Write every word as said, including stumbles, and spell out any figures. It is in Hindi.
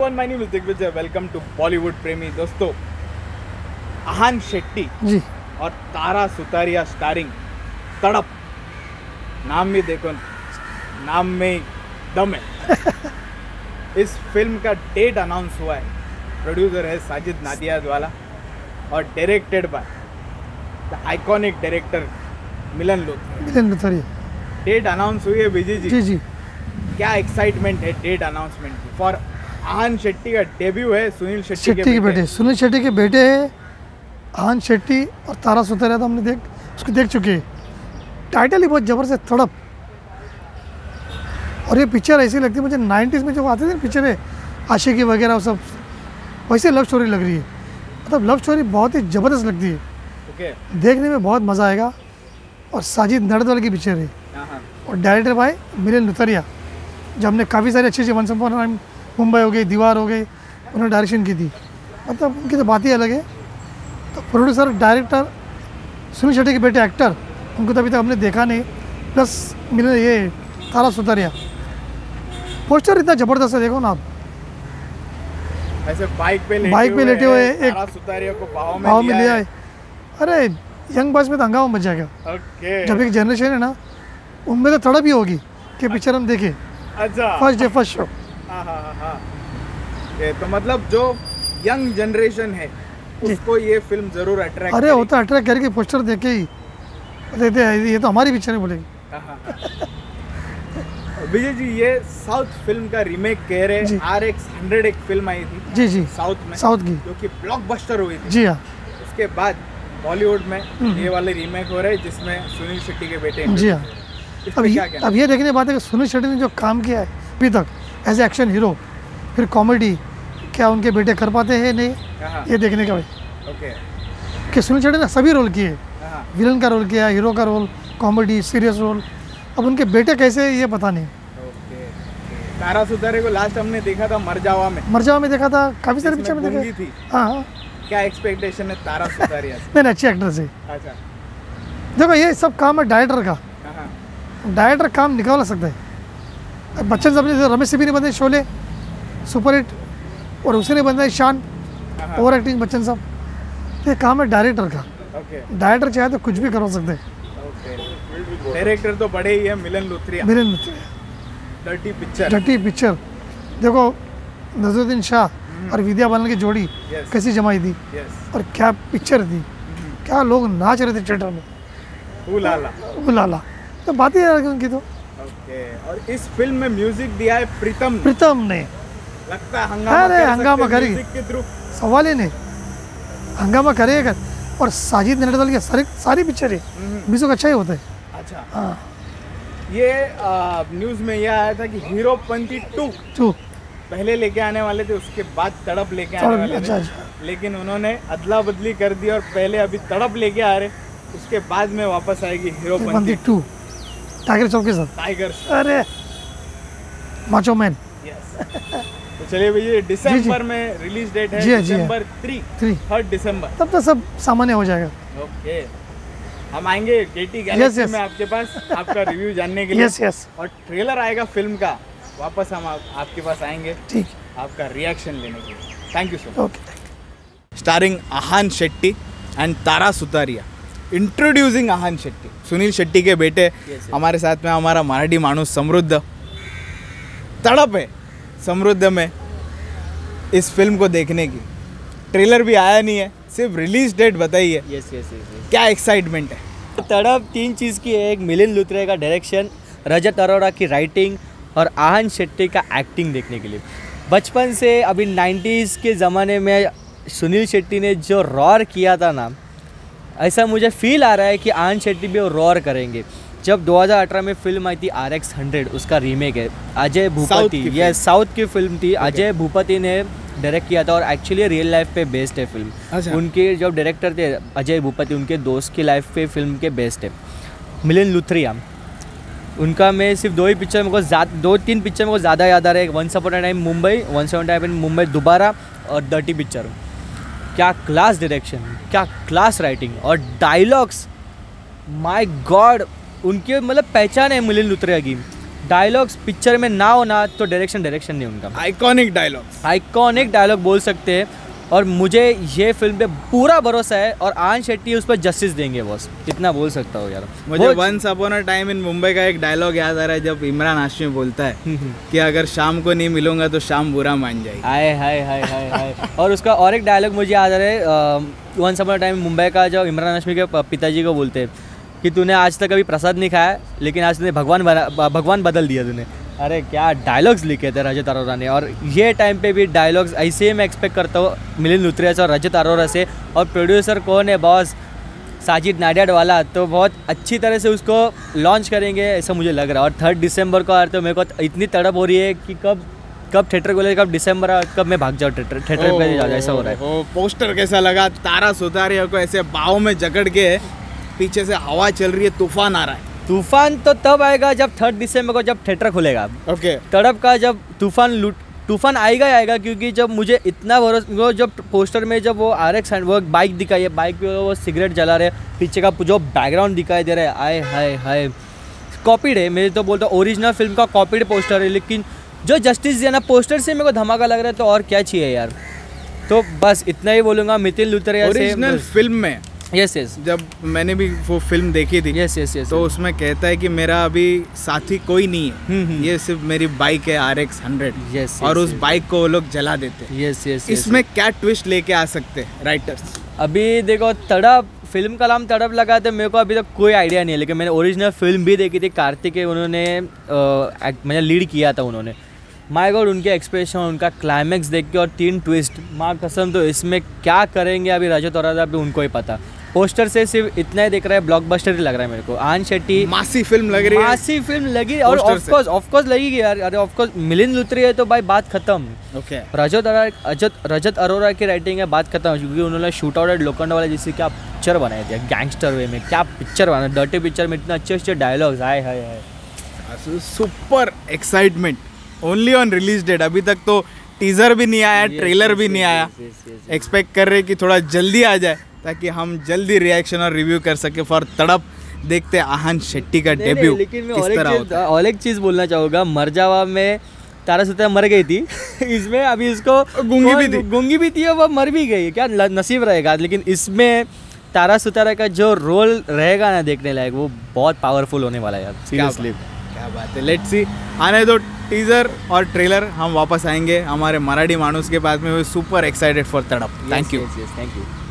My name is Digvijay, welcome to Bollywood Premi. दोस्तों, आहान शेट्टी जी और तारा सुतारिया स्टारिंग तड़प, नाम भी देखो, नाम में दम है। इस फिल्म का डेट अनाउंस हुआ है, प्रोड्यूसर है साजिद नादियादवाला और directed by the iconic director Milan Luthria. Milan Luthria date announce हुई है विजय जी। जी जी क्या एक्साइटमेंट है डेट अनाउंसमेंट की। फॉर आहान शेट्टी का डेब्यू है सुनील शेट्टी, शेट्टी के बेटे सुनील शेट्टी के बेटे हैं आहान शेट्टी और तारा सुतारिया। तो हमने देख उसको देख चुके हैं। टाइटल ही बहुत ज़बरदस्त, तड़प। और ये पिक्चर ऐसी लगती है मुझे नाइन्टीज़ में जो आते थे पिक्चर है आशिकी वगैरह, वो सब वैसे लव स्टोरी लग रही है। मतलब लव स्टोरी बहुत ही ज़बरदस्त लगती है। okay. देखने में बहुत मज़ा आएगा। और साजिद नादियादवाला की पिक्चर है और डायरेक्टर बाय मिलन लोथरिया, जो हमने काफ़ी सारी अच्छी अच्छी once upon a time Mumbai हो गई, दीवार हो गई, उन्होंने डायरेक्शन की थी। मतलब उनकी तो बात ही अलग है। तो प्रोड्यूसर डायरेक्टर सुनील शेट्टी के बेटे एक्टर, उनको तो अभी तक हमने देखा नहीं। प्लस मिले ये तारा सुतारिया, पोस्टर इतना ज़बरदस्त है, देखो ना आप। ऐसे बाइक पे लेटे बाइक पे लेटे हुए एक तारा सुतारिया को बाहों में भाव में लिया लिया है। है। अरे यंग बॉयज में तो हंगामा मच जाएगा। okay. जब एक जनरेशन है ना, उनमें तो तड़प ही होगी कि पिक्चर हम देखें। अच्छा, फर्स्ट डे फर्स्ट शो। हाँ हाँ हाँ हाँ। ये तो मतलब जो यंग जनरेशन है उसको ये फिल्म जरूर अट्रैक्ट अरे होता अट्रैक्ट करके पोस्टर देखे ही देते हैं ये तो हमारी पिक्चर है बोलेगी। विजय जी, ये साउथ फिल्म का रीमेक कह रहे। आर एक्स हंड्रेड एक फिल्म आई थी जी जी साउथ में, साउथ की, जो कि ब्लॉकबस्टर हुई थी। जी हाँ। उसके बाद बॉलीवुड में ये वाले रीमेक हो रहे हैं जिसमें सुनील शेट्टी के बेटे। जी हाँ। अब ये अब ये देखने की बात है कि सुनील शेट्टी ने जो काम किया है अभी तक एज ए एक्शन हीरो, फिर कॉमेडी, क्या उनके बेटे कर पाते हैं नहीं, ये देखने का भाई। ओके। कि सुनील शेट्टी ने सभी रोल किए, विलन का रोल किया, हीरो का रोल, कॉमेडी, सीरियस रोल। अब उनके बेटे कैसे ये पता नहीं। ओके। तारा सुतारिया को लास्ट हमने देखा था मरजावा में। मरजावा में देखा था, काफ़ी सारी पिक्चर में देखा थी। हाँ हाँ। क्या एक्सपेक्टेशन है तारा सुतारिया से? नहीं, अच्छी एक्टर से। अच्छा, देखो ये सब काम है डायरेक्टर का। डायरेक्टर काम निकाल सकता है। बच्चन साहब ने रमेश सिंह ने बनाई शोले सुपर हिट, और उसी ने बनाई शान, ओवर एक्टिंग बच्चन साहब। ये काम है डायरेक्टर का। डायरेक्टर चाहे तो कुछ भी करो सकते हैं। डायरेक्टर तो बड़े ही है Milan Luthria. Milan Luthria dirty picture, dirty picture देखो, नजरुद्दीन शाह और विद्या बालन की जोड़ी कैसी जमाई थी। और क्या पिक्चर थी, क्या लोग नाच रहे थे थिएटर में। उलाला उलाला, तो बात ही है उनकी तो। ओके। और इस फिल्म में म्यूजिक दिया है प्रीतम प्रीतम ने। लगता है हंगामा अरे हंगामा करेगी, म्यूजिक के थ्रू। सवाल ही नहीं, हंगामा करेगा। और साजिद नादियादवाला की सारी सारी पिक्चर है म्यूजिक अच्छा ही होता है। अच्छा हाँ। ये न्यूज़ में यह आया था कि हीरोपंती टू टू पहले लेके आने वाले थे, उसके बाद तड़प लेके आने वाले अच्छा, थे। अच्छा। लेकिन उन्होंने अदला बदली कर दी और पहले अभी तड़प लेके आ रहे, उसके बाद में वापस आएगी हीरोपंती टू टाइगर श्रॉफ के साथ। टाइगर। अरे माचो मैन। तो चलिए भैया, दिसंबर में रिलीज डेट है, जी दिसंबर थ्री थ्री थर्ड दिसंबर। तब तो सब सामान्य हो जाएगा। ओके, हम आएंगे गेटी गैलेक्सी में आपके पास आपका रिव्यू जानने के लिए। Yes yes. और ट्रेलर आएगा फिल्म का, वापस हम आप, आपके पास आएंगे, ठीक, आपका रिएक्शन लेने के लिए। Thank you so much. Okay. Starring Ahan Shetty and Tara Sutaria, introducing Ahan Shetty, Suniel Shetty के बेटे। yes, yes. हमारे साथ में हमारा मराठी मानुस समृद्ध। तड़प है समृद्ध में इस फिल्म को देखने की। ट्रेलर भी आया नहीं है, सिर्फ रिलीज डेट बताइए। Yes yes yes. क्या एक्साइटमेंट है? तड़प तीन चीज़ की है, एक मिलिंद लुथरिया का डायरेक्शन, रजत अरोड़ा की राइटिंग और आहान शेट्टी का एक्टिंग देखने के लिए। बचपन से अभी नाइन्टीज़ के ज़माने में सुनील शेट्टी ने जो रॉर किया था ना, ऐसा मुझे फील आ रहा है कि आहान शेट्टी भी वो रॉर करेंगे। जब दो हज़ार अठारह में फिल्म आई थी आर एक्स हंड्रेड, उसका रीमेक है, अजय भूपति, यह साउथ की फिल्म थी। okay. अजय भूपति ने डायरेक्ट किया था और एक्चुअली रियल लाइफ पे बेस्ड है फिल्म। अच्छा। उनके जो डायरेक्टर थे अजय भूपति, उनके दोस्त की लाइफ पे फिल्म के बेस्ड है। मिलिंद लुथरिया, उनका मैं सिर्फ दो ही पिक्चर मेरे को दो तीन पिक्चर मेरे को ज़्यादा याद आ रहा है, once upon a time Mumbai, once upon a time Mumbai Dobaara, और डर्टी पिक्चर। क्या क्लास डायरेक्शन, क्या क्लास राइटिंग और डायलॉग्स, माय गॉड। उनके मतलब पहचान है मिलिंद लुथरिया की। डायलॉग्स पिक्चर में ना हो ना तो डायरेक्शन डायरेक्शन नहीं उनका। आइकॉनिक डायलॉग्स, आइकॉनिक डायलॉग बोल सकते हैं, और मुझे ये फिल्म पे पूरा भरोसा है और आन शेट्टी उस पर जस्टिस देंगे बॉस, इतना बोल सकता हूँ यार। मुझे once upon a time in Mumbai का एक डायलॉग याद आ रहा है जब इमरान हाशमी बोलता है कि अगर शाम को नहीं मिलूंगा तो शाम बुरा मान जाएगी। हाय हाय हाय हाय हाय। और उसका और एक डायलॉग मुझे याद आ रहा है once upon a time Mumbai का, जो इमरान हाशमी के पिताजी को बोलते हैं कि तूने आज तक कभी प्रसाद नहीं खाया लेकिन आज तूने भगवान बना भगवान बदल दिया तूने। अरे क्या डायलॉग्स लिखे थे रजत अरोरा ने, और ये टाइम पे भी डायलॉग्स ऐसे ही मैं एक्सपेक्ट करता हूँ मिलिंद लुथरिया से और रजत अरोरा से। और प्रोड्यूसर कौन है बॉस, साजिद नाडियाड वाला, तो बहुत अच्छी तरह से उसको लॉन्च करेंगे ऐसा मुझे लग रहा है। और थर्ड दिसंबर को आ रहे तो मेरे को इतनी तड़प हो रही है कि कब कब थिएटर खोले, कब दिसंबर आ, कब मैं भाग जाऊँ थिएटर थिएटर पे जाऊँ, ऐसा हो रहा है। ओ, पोस्टर कैसा लगा, तारा सुतारिया को ऐसे बाहों में जकड़ के, पीछे से हवा चल रही है, तूफान आ रहा है। तूफान तो तब आएगा जब थर्ड दिसंबर को जब थिएटर खुलेगा। ओके, तड़प का जब तूफान लूट तूफान आएगा ही आएगा, क्योंकि जब मुझे इतना भरोसा, वो जब पोस्टर में जब वो आर एक्स वो बाइक दिखाई है, बाइक पे वो सिगरेट जला रहे, पीछे का जो बैकग्राउंड दिखाई दे रहा है, आए हाय हाय कॉपीड है। मैं तो बोलता हूँ ओरिजिनल फिल्म का कॉपीड पोस्टर है, लेकिन जो जस्टिस दिया ना पोस्टर से मेरे को धमाका लग रहा है, तो और क्या चाहिए यार। तो बस इतना ही बोलूँगा मिलिंद लुथरिया से। ओरिजिनल फिल्म में यस यस जब मैंने भी वो फिल्म देखी थी, यस यस यस तो उसमें कहता है कि मेरा अभी साथी कोई नहीं है, ये सिर्फ मेरी बाइक है आर एक्स हंड्रेड, यस, और यस, उस यस। बाइक को वो लोग जला देते हैं। यस यस इसमें क्या ट्विस्ट लेके आ सकते हैं राइटर्स? अभी देखो तड़प फिल्म का नाम तड़प लगा तो मेरे को अभी तक कोई आइडिया नहीं है, लेकिन मैंने ओरिजिनल फिल्म भी देखी थी, कार्तिक उन्होंने मैंने लीड किया था उन्होंने। माय गॉड उनके एक्सप्रेशन, उनका क्लाइमैक्स देख के और तीन ट्विस्ट, माँ कसम, तो इसमें क्या करेंगे अभी रजत अरोरा, अभी उनको ही पता। पोस्टर से सिर्फ इतना ही दिख रहा है, ब्लॉकबस्टर ही लग रहा है मेरे को। आन शेट्टी मासी फिल्म लग रही है, मासी फिल्म लगी, और ऑफ कोर्स ऑफ कोर्स लगेगी यार। अरे ऑफ कोर्स मिलिंद लुथरिया है तो भाई बात खत्म। ओके, रजत अरोरा रजत रजत अरोरा की राइटिंग है, बात खत्म, क्योंकि उन्होंने शूट आउट एट लोखंड वाले जिससे क्या पिक्चर बनाए थे, गैंगस्टर वे में क्या पिक्चर बना, डर्टी पिक्चर में इतने अच्छे अच्छे डायलॉग्स आए hi hi. Super excitement only on release date. अभी तक तो टीजर भी नहीं आया, ट्रेलर भी नहीं आया, एक्सपेक्ट कर रहे कि थोड़ा जल्दी आ जाए ताकि हम जल्दी रिएक्शन और रिव्यू कर सके फॉर तड़प। देखते आहन शेट्टी का डेब्यू लेकिन मैं किस और एक तरह चीज होता है। और एक चीज़ बोलना चाहूँगा, मरजावा में तारा सुतारिया मर गई थी इसमें अभी इसको गूंगी भी थी। गूंगी भी थी और वो मर भी गई, क्या नसीब रहेगा। लेकिन इसमें तारा सुतारिया का जो रोल रहेगा ना देखने लायक, वो बहुत पावरफुल होने वाला है यार, सीरियसली। क्या बात है, लेट्स सी। आने दो टीजर और ट्रेलर, हम वापस आएंगे हमारे मराठी मानुस के पास में। Super excited for Tadap. Thank you thank you.